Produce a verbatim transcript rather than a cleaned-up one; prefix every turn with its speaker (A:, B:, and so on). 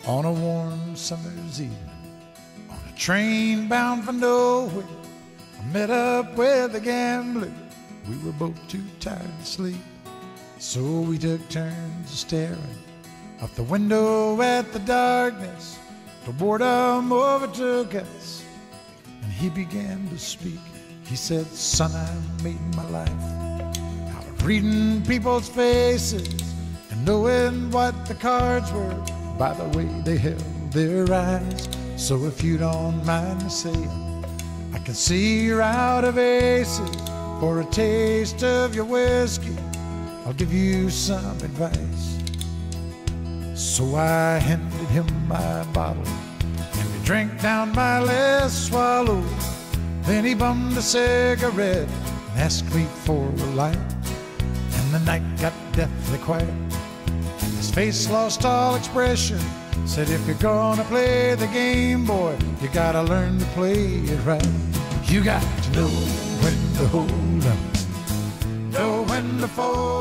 A: On a warm summer's evening, on a train bound for nowhere, I met up with a gambler. We were both too tired to sleep, so we took turns staring out the window at the darkness till boredom overtook us, and he began to speak. He said, "Son, I made my life out of reading people's faces and knowing what the cards were by the way they held their eyes. So if you don't mind me saying, I can see you're out of aces. For a taste of your whiskey, I'll give you some advice." So I handed him my bottle, and he drank down my last swallow. Then he bummed a cigarette and asked me for a light, and the night got deathly quiet. His face lost all expression. Said, "If you're gonna play the game, boy, you gotta learn to play it right. You got to know when to hold 'em, know when to fold